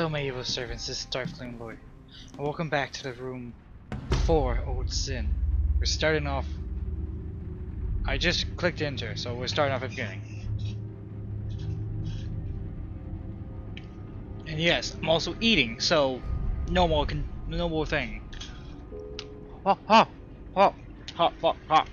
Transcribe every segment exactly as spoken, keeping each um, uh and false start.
Hello my evil servants, this is DarkFlameLord, and welcome back to the room four, Old Sin. We're starting off... I just clicked enter, so we're starting off at the beginning. And yes, I'm also eating, so no more con no more thing. Ha ha ha ha ha ha.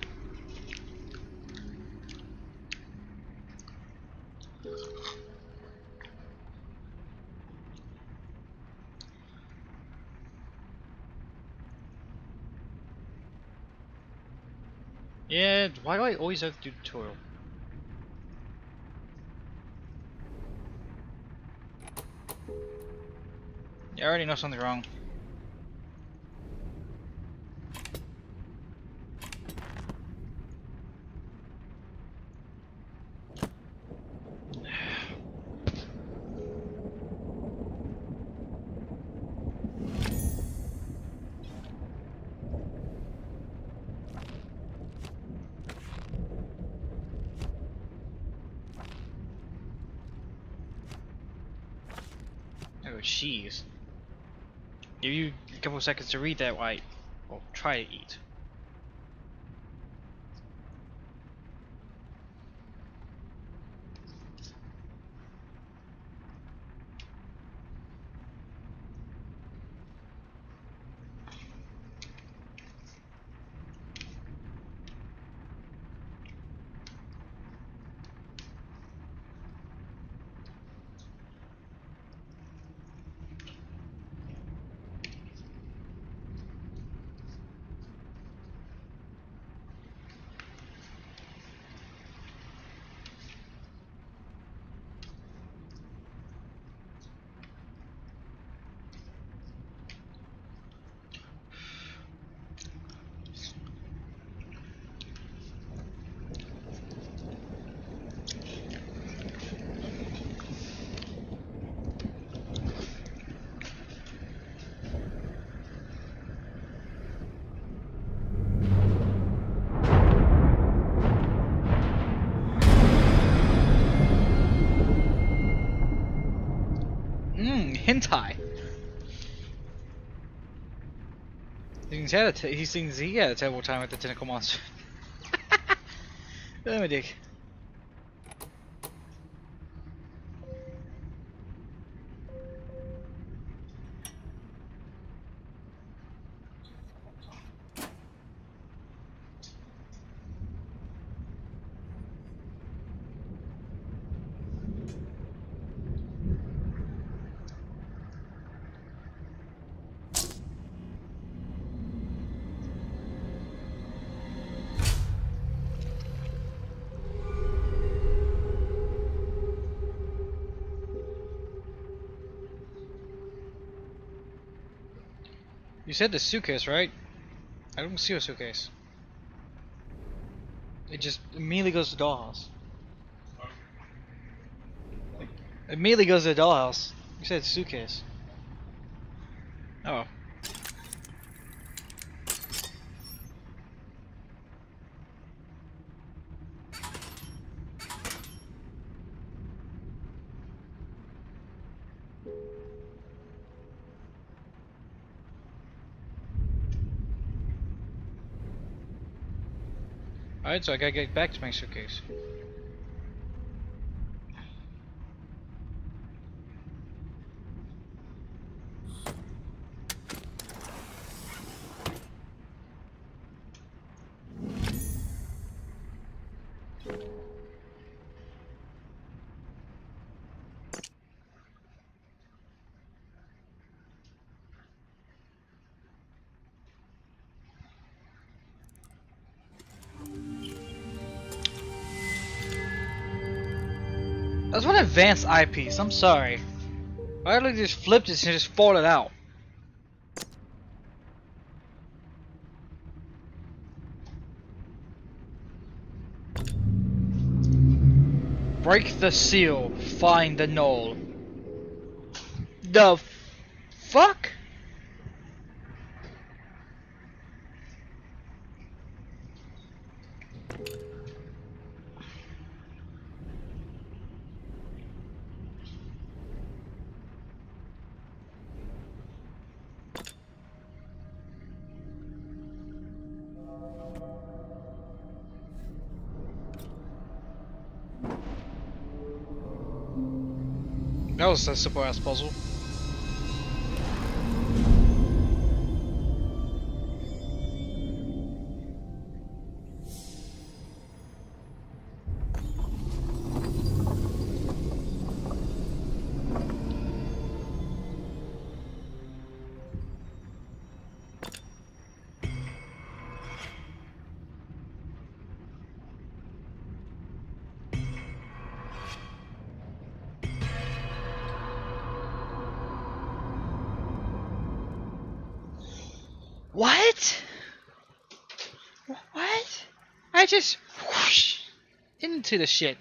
Yeah, why do I always have to do tutorial? I already know something wrong. Oh, cheese. Give you a couple of seconds to read that while I well, try to eat. Mmm, hentai. He thinks he had a t he thinks he had a terrible time with the tentacle monster. Oh my dick. You said the suitcase, right? I don't see a suitcase. It just immediately goes to the dollhouse. Like, immediately goes to the dollhouse. You said suitcase. Oh. Alright, so I gotta get back to my suitcase. That's one advanced eyepiece, I'm sorry. Why did I just flip this and just fall it out? Break the seal, find the Null. The fuck? That was a simple ass puzzle. What? What? I just whoosh into the shit.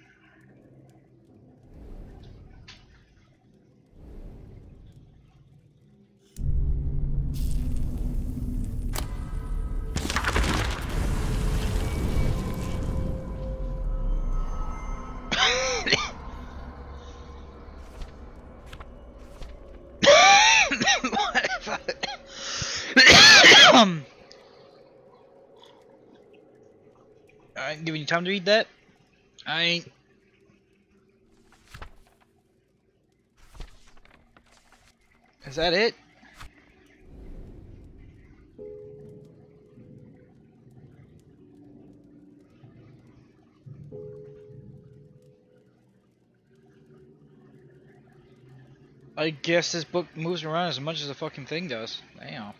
um, I ain't giving you time to read that. I ain't. Is that it? I guess this book moves around as much as the fucking thing does. Damn.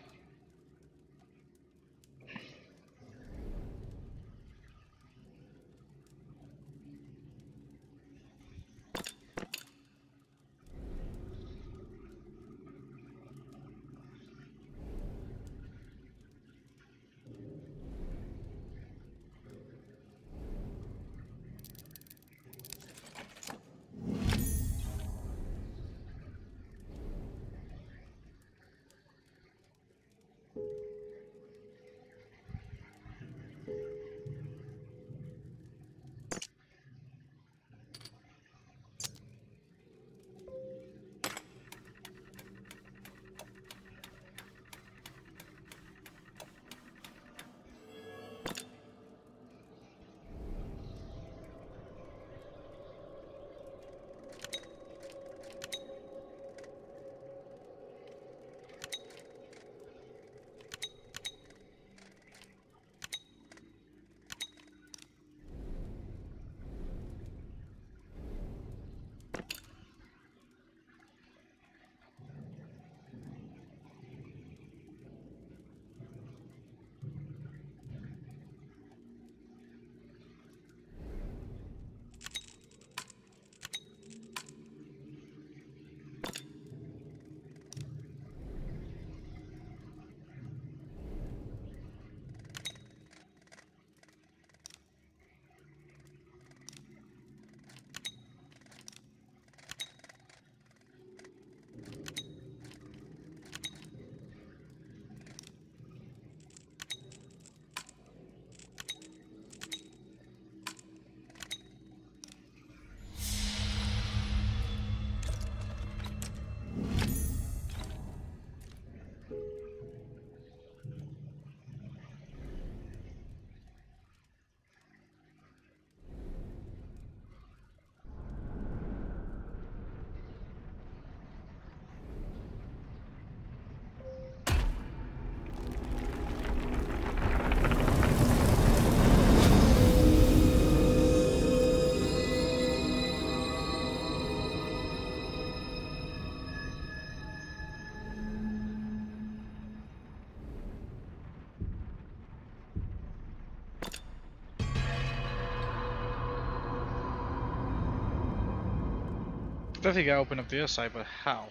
I think I opened up the other side, but how?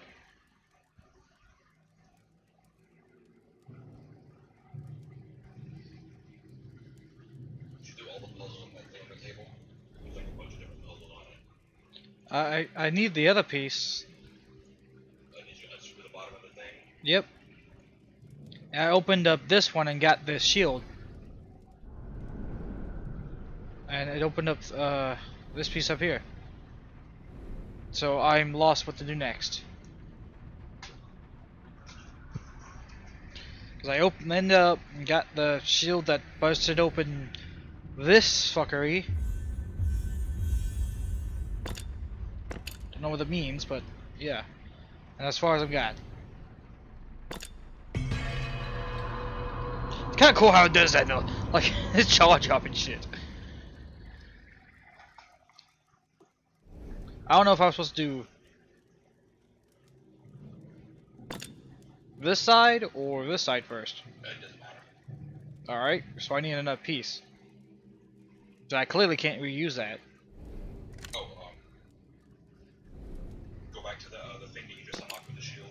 Did you do all the puzzles on that thing on the table? There's like a bunch of different puzzles on it. I I need the other piece. Uh, did you unscrew the bottom of the thing? Yep. I opened up this one and got the shield. And it opened up uh, this piece up here. So I'm lost what to do next. Because I opened, ended up and got the shield that busted open this fuckery. Don't know what it means, but yeah. And as far as I've got. It's kinda cool how it does that though. Like, it's jaw dropping shit. I don't know if I was supposed to do this side or this side first. It doesn't matter. Alright, so I need another piece. So I clearly can't reuse that. Oh, um, go back to the uh, the thing that you just unlocked with the shield.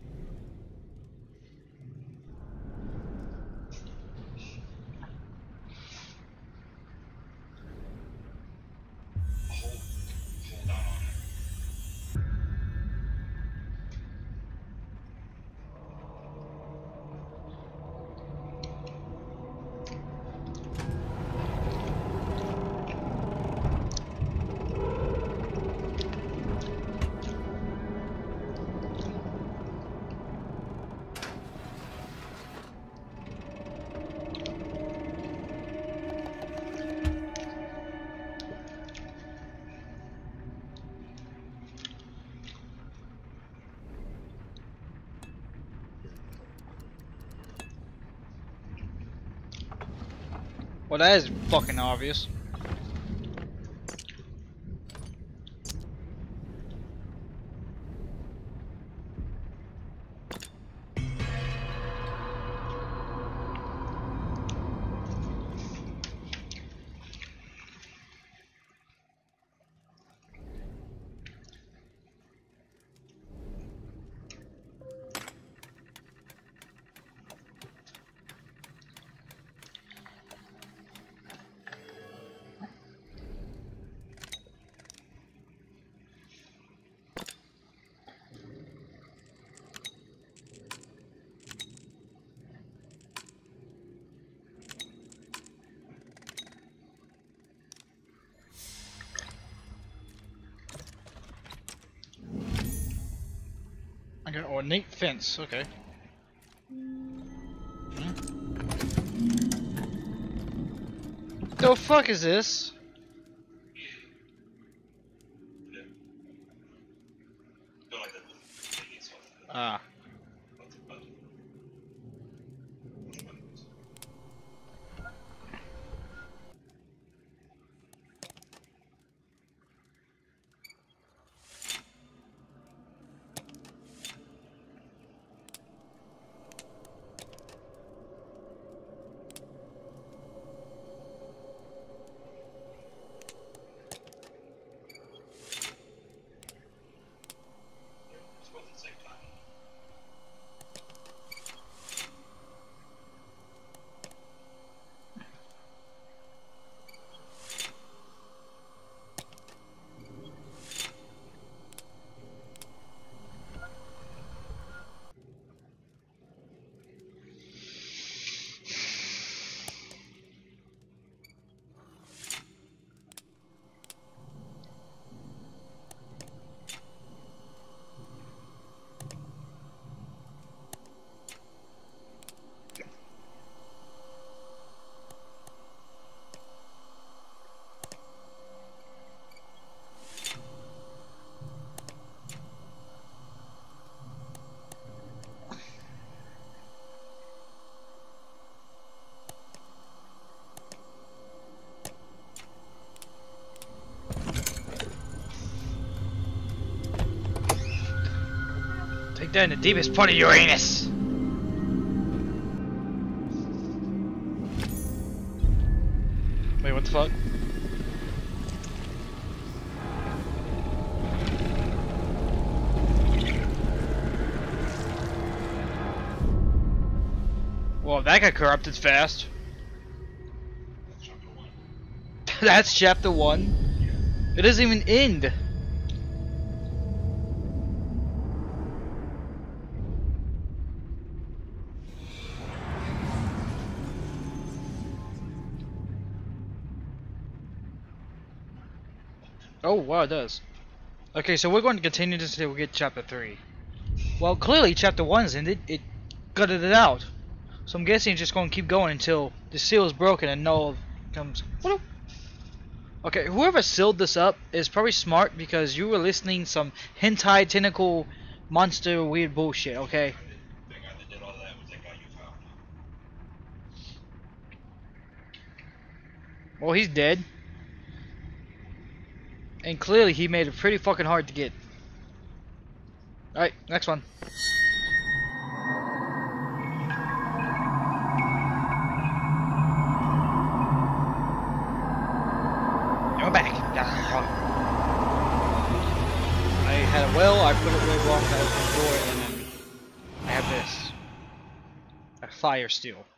Hold, hold down on it. Well, that is fucking obvious. I got an ornate fence, okay. Hmm. The fuck is this? Yeah. Don't like that. It's fine. Ah. What's it button? Which buttons? It's both at the same time. Take that in the deepest part of Uranus. Wait, what the fuck? Well, that got corrupted fast. That's chapter one. That's chapter one. Yeah. It doesn't even end. Oh wow, it does. Okay, so we're going to continue this until we get chapter three. Well, clearly chapter one's ended. It gutted it out. So I'm guessing it's just going to keep going until the seal is broken and Null comes. Whoop. Okay, whoever sealed this up is probably smart because you were listening some hentai tentacle monster weird bullshit, okay? The guy that did all that was that guy you found. Well, he's dead. And clearly he made it pretty fucking hard to get. Alright, next one. You're back. I had a well, I put it really long, I opened the door, and then I have this. A fire steel.